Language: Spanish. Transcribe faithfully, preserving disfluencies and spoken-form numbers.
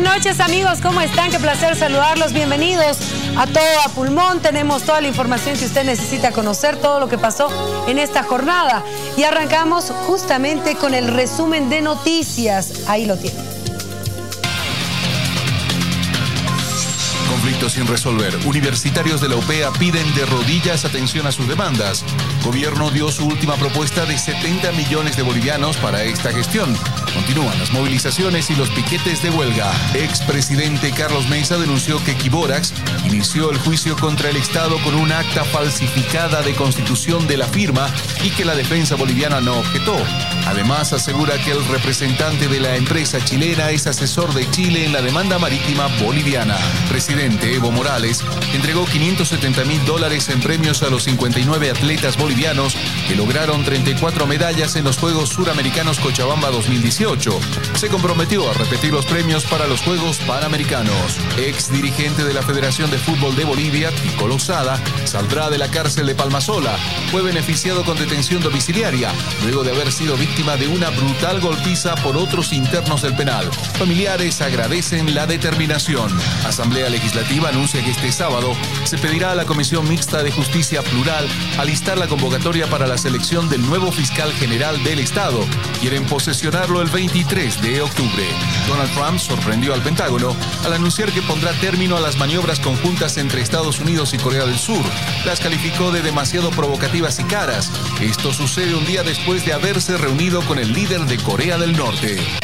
Buenas noches, amigos, ¿cómo están? Qué placer saludarlos, bienvenidos a Todo a Pulmón. Tenemos toda la información que usted necesita conocer, todo lo que pasó en esta jornada. Y arrancamos justamente con el resumen de noticias. Ahí lo tienen. Conflicto sin resolver. Universitarios de la U P A piden de rodillas atención a sus demandas. Gobierno dio su última propuesta de setenta millones de bolivianos para esta gestión. Continúan las movilizaciones y los piquetes de huelga. Expresidente Carlos Mesa denunció que Quiborax inició el juicio contra el Estado con un acta falsificada de constitución de la firma y que la defensa boliviana no objetó. Además, asegura que el representante de la empresa chilena es asesor de Chile en la demanda marítima boliviana. Presidente Evo Morales entregó quinientos setenta mil dólares en premios a los cincuenta y nueve atletas bolivianos que lograron treinta y cuatro medallas en los Juegos Suramericanos Cochabamba dos mil dieciocho. Se comprometió a repetir los premios para los Juegos Panamericanos. Ex dirigente de la Federación de Fútbol de Bolivia, Tico Lozada, saldrá de la cárcel de Palmasola. Fue beneficiado con detención domiciliaria luego de haber sido víctima de una brutal golpiza por otros internos del penal. Familiares agradecen la determinación. Asamblea Legislativa anuncia que este sábado se pedirá a la Comisión Mixta de Justicia Plural alistar la convocatoria para la selección del nuevo fiscal general del Estado. Quieren posesionarlo el veintitrés de octubre. Donald Trump sorprendió al Pentágono al anunciar que pondrá término a las maniobras conjuntas entre Estados Unidos y Corea del Sur. Las calificó de demasiado provocativas y caras. Esto sucede un día después de haberse reunido con el líder de Corea del Norte.